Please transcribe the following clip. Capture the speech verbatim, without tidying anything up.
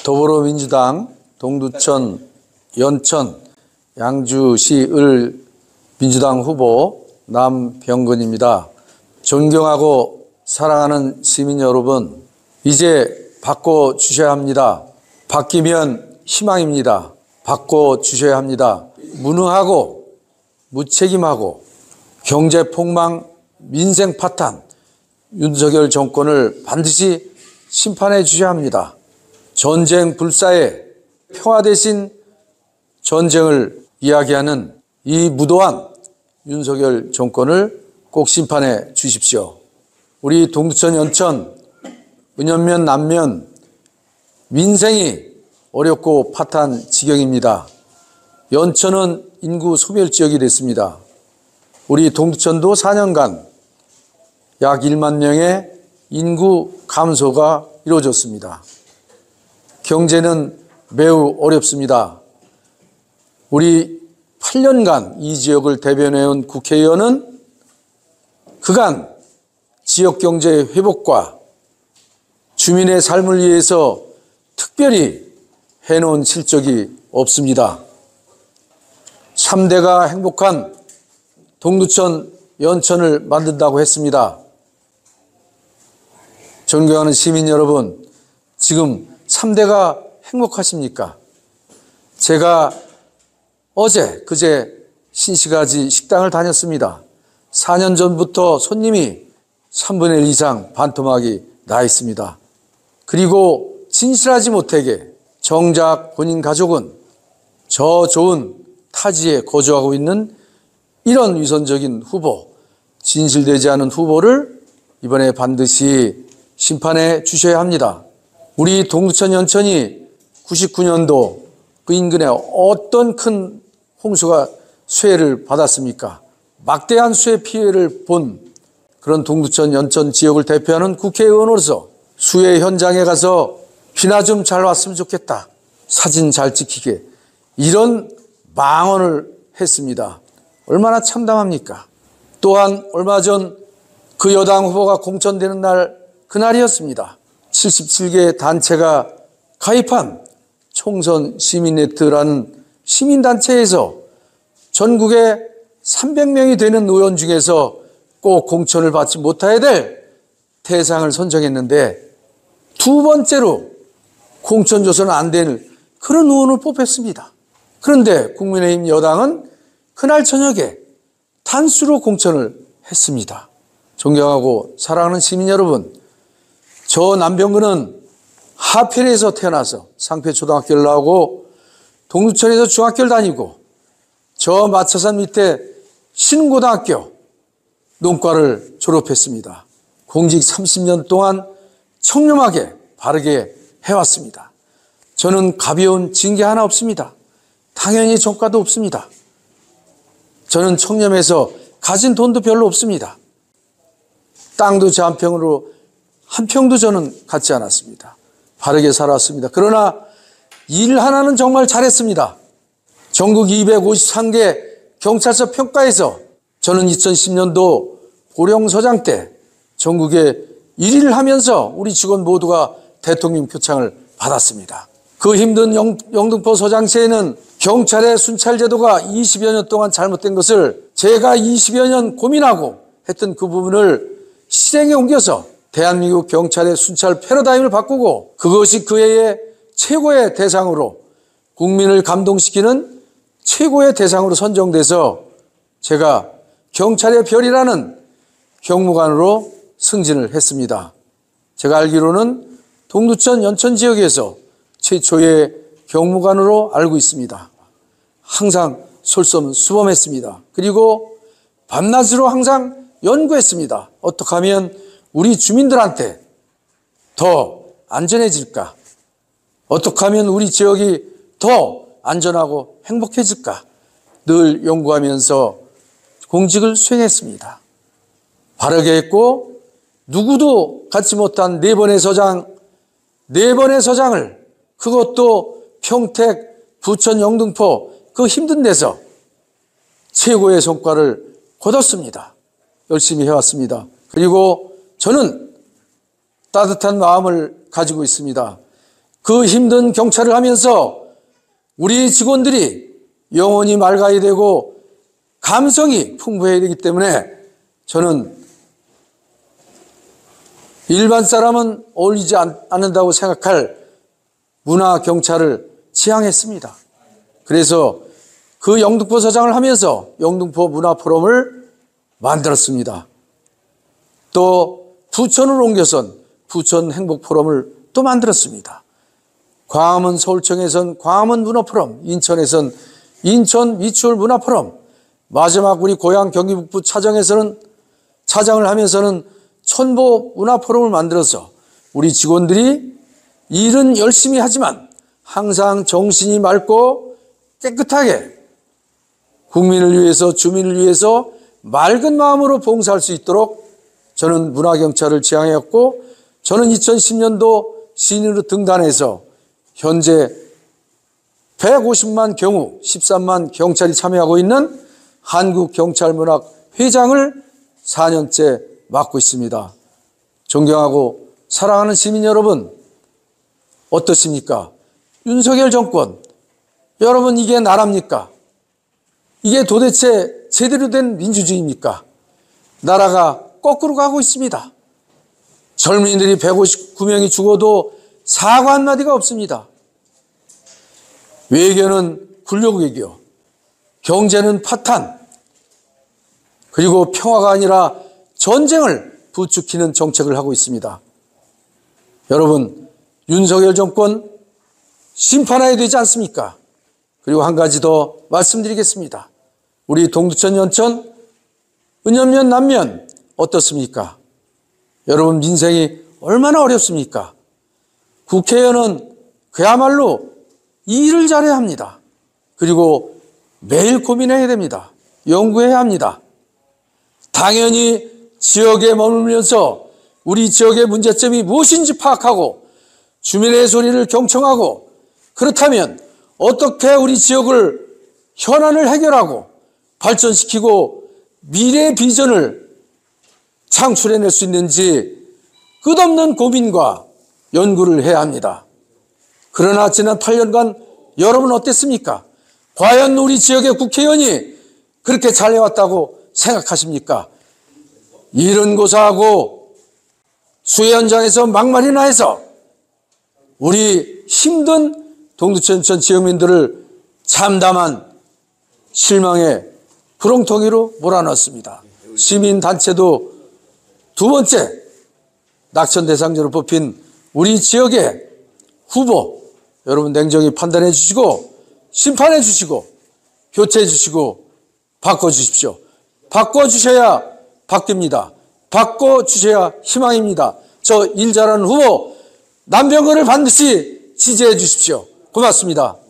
더불어민주당 동두천, 연천, 양주시을 민주당 후보 남병근입니다. 존경하고 사랑하는 시민 여러분, 이제 바꿔주셔야 합니다. 바뀌면 희망입니다. 바꿔주셔야 합니다. 무능하고 무책임하고 경제폭망, 민생 파탄, 윤석열 정권을 반드시 심판해 주셔야 합니다. 전쟁 불사에 평화 대신 전쟁을 이야기하는 이 무도한 윤석열 정권을 꼭 심판해 주십시오. 우리 동두천, 연천, 은연면, 남면 민생이 어렵고 파탄 지경입니다. 연천은 인구 소멸 지역이 됐습니다. 우리 동두천도 사 년간 약 일만 명의 인구 감소가 이루어졌습니다. 경제는 매우 어렵습니다. 우리 팔 년간 이 지역을 대변해온 국회의원은 그간 지역경제 회복과 주민의 삶을 위해서 특별히 해놓은 실적이 없습니다. 삼 대가 행복한 동두천, 연천을 만든다고 했습니다. 존경하는 시민 여러분, 지금 삼 대가 행복하십니까? 제가 어제, 그제 신시가지 식당을 다녔습니다. 사 년 전부터 손님이 삼분의 일 이상 반토막이 나 있습니다. 그리고 진실하지 못하게 정작 본인 가족은 저 좋은 타지에 거주하고 있는 이런 위선적인 후보, 진실되지 않은 후보를 이번에 반드시 심판해 주셔야 합니다. 우리 동두천, 연천이 구십구 년도 그 인근에 어떤 큰 홍수가 수해를 받았습니까? 막대한 수해 피해를 본 그런 동두천, 연천 지역을 대표하는 국회의원으로서 수해 현장에 가서 비나 좀 잘 왔으면 좋겠다, 사진 잘 찍히게, 이런 망언을 했습니다. 얼마나 참담합니까? 또한 얼마 전 그 여당 후보가 공천되는 날, 그날이었습니다. 칠십칠 개 단체가 가입한 총선 시민네트라는 시민단체에서 전국에 삼백 명이 되는 의원 중에서 꼭 공천을 받지 못해야 될 대상을 선정했는데 두 번째로 공천 조서는 안 되는 그런 의원을 뽑혔습니다. 그런데 국민의힘 여당은 그날 저녁에 단수로 공천을 했습니다. 존경하고 사랑하는 시민 여러분, 저 남병근은 하필에서 태어나서 상패초등학교를 나오고 동두천에서 중학교를 다니고 저 마차산 밑에 신고등학교 농과를 졸업했습니다. 공직 삼십 년 동안 청렴하게 바르게 해왔습니다. 저는 가벼운 징계 하나 없습니다. 당연히 전과도 없습니다. 저는 청렴해서 가진 돈도 별로 없습니다. 땅도 제 한 평으로 한 평도 저는 갖지 않았습니다. 바르게 살았습니다. 그러나 일 하나는 정말 잘했습니다. 전국 이백오십삼 개 경찰서 평가에서 저는 이천십 년도 보령서장 때 전국에 일 위를 하면서 우리 직원 모두가 대통령 표창을 받았습니다. 그 힘든 영, 영등포 서장시에는 경찰의 순찰 제도가 이십여 년 동안 잘못된 것을 제가 이십여 년 고민하고 했던 그 부분을 실행에 옮겨서 대한민국 경찰의 순찰 패러다임을 바꾸고 그것이 그 해의 최고의 대상으로, 국민을 감동시키는 최고의 대상으로 선정돼서 제가 경찰의 별이라는 경무관으로 승진을 했습니다. 제가 알기로는 동두천, 연천 지역에서 최초의 경무관으로 알고 있습니다. 항상 솔선수범했습니다. 그리고 밤낮으로 항상 연구했습니다. 어떻게 하면 우리 주민들한테 더 안전해질까? 어떻게 하면 우리 지역이 더 안전하고 행복해질까? 늘 연구하면서 공직을 수행했습니다. 바르게 했고 누구도 갖지 못한 네 번의 서장, 네 번의 서장을, 그것도 평택, 부천, 영등포 그 힘든 데서 최고의 성과를 거뒀습니다. 열심히 해왔습니다. 그리고 저는 따뜻한 마음을 가지고 있습니다. 그 힘든 경찰을 하면서 우리 직원들이 영혼이 맑아야 되고 감성이 풍부해야 되기 때문에 저는 일반 사람은 어울리지 않는다고 생각할 문화경찰을 지향했습니다. 그래서 그 영등포 서장을 하면서 영등포 문화포럼을 만들었습니다. 또 부천을 옮겨선 부천 행복포럼을 또 만들었습니다. 광화문 서울청에선 광화문 문화포럼, 인천에선 인천 미추홀 문화포럼, 마지막 우리 고향 경기 북부 차장에서는 차장을 하면서는 천보 문화포럼을 만들어서 우리 직원들이 일은 열심히 하지만 항상 정신이 맑고 깨끗하게 국민을 위해서, 주민을 위해서 맑은 마음으로 봉사할 수 있도록 저는 문화경찰을 지향했고, 저는 이천십 년도 신인으로 등단해서 현재 백오십만 경우 십삼만 경찰이 참여하고 있는 한국경찰문학회장을 사 년째 맡고 있습니다. 존경하고 사랑하는 시민 여러분, 어떻습니까? 윤석열 정권, 여러분 이게 나라입니까? 이게 도대체 제대로 된 민주주의입니까? 나라가 거꾸로 가고 있습니다. 젊은이들이 백오십구 명이 죽어도 사과 한마디가 없습니다. 외교는 굴욕 외교, 경제는 파탄, 그리고 평화가 아니라 전쟁을 부추기는 정책을 하고 있습니다. 여러분, 윤석열 정권 심판해야 되지 않습니까? 그리고 한 가지 더 말씀드리겠습니다. 우리 동두천, 연천, 은연면, 남면 어떻습니까? 여러분 민생이 얼마나 어렵습니까? 국회의원은 그야말로 일을 잘해야 합니다. 그리고 매일 고민해야 됩니다. 연구해야 합니다. 당연히 지역에 머물면서 우리 지역의 문제점이 무엇인지 파악하고 주민의 소리를 경청하고, 그렇다면 어떻게 우리 지역을 현안을 해결하고 발전시키고 미래의 비전을 창출해낼 수 있는지 끝없는 고민과 연구를 해야 합니다. 그러나 지난 팔 년간 여러분 어땠습니까? 과연 우리 지역의 국회의원이 그렇게 잘해왔다고 생각하십니까? 일은 고사하고 수해 현장에서 막말이나 해서 우리 힘든 동두천천 지역민들을 참담한 실망의 구렁텅이로 몰아넣었습니다. 시민단체도 두 번째 낙천 대상자로 뽑힌 우리 지역의 후보, 여러분 냉정히 판단해 주시고 심판해 주시고 교체해 주시고 바꿔주십시오. 바꿔주셔야 바뀝니다. 바꿔주셔야 희망입니다. 저 일 잘하는 후보 남병건을 반드시 지지해 주십시오. 고맙습니다.